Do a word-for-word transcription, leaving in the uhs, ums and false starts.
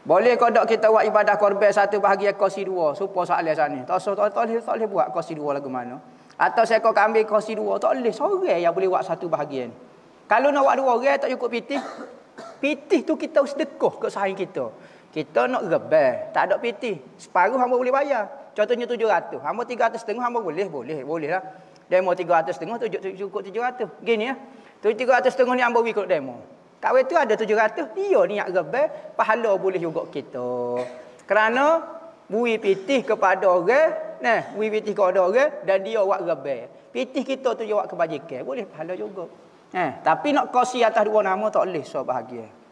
Boleh kodok kita buat ibadah korban satu bahagian kursi dua. Supaya soalan sana. Tak usah, tak boleh, tak boleh buat kursi dua lagu mana. Atau seekor kambing kursi dua. Tak boleh. Seorang yang boleh buat satu bahagian. Kalau nak buat dua orang tak cukup pitih. Pitih tu kita sedekah ke saing kita. Kita nak rebel. Tak ada pitih. Separuh hamba boleh bayar. Contohnya tujuh ratus. Hamba tiga ratus setengah hamba boleh. Boleh. Boleh lah. Demo tiga ratus setengah cukup tujuh ratus. Gini ya. Tu tiga ratus setengah ni hamba ikut demo. Kawin tu ada tujuh ratus, dia niat rebel, pahala boleh juga kita. Kerana bui pitih kepada orang, nah, bui pitih kepada orang dan dia buat rebel. Pitih kita tu dia buat kebajikan, boleh pahala juga. Eh, tapi nak kongsi atas dua nama tak boleh so bahagia.